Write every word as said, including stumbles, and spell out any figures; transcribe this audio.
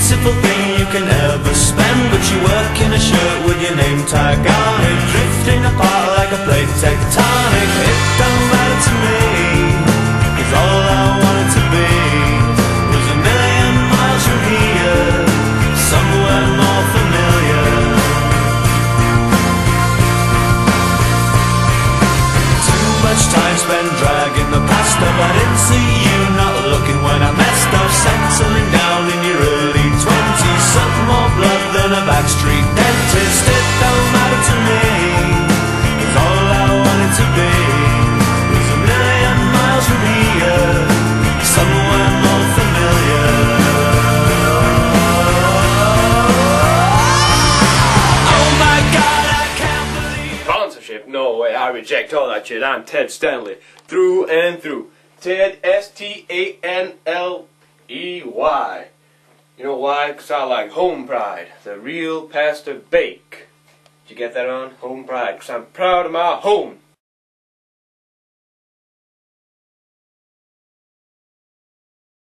beautiful thing you can ever spend, but you work in a shirt with your name tag on it, drifting apart like a plate tectonic. It don't matter to me, 'cause all I wanted to be was a million miles from here, somewhere more familiar. Too much time spent dragging the past up. I didn't see you not looking when I messed up, settling down in your early twenties, sucked more blood than a backstreet dentist. It don't matter to me, 'cause all I wanted to be was a million miles from here, somewhere more familiar. Oh my God, I can't believe Sponsorship? No way, I reject all that shit. I'm Ted Stanley, through and through. Ted, S T A N L E Y. You know why? 'Cause I like home pride, the real pastor bake. Did you get that on? Home pride, 'cause I'm proud of my home.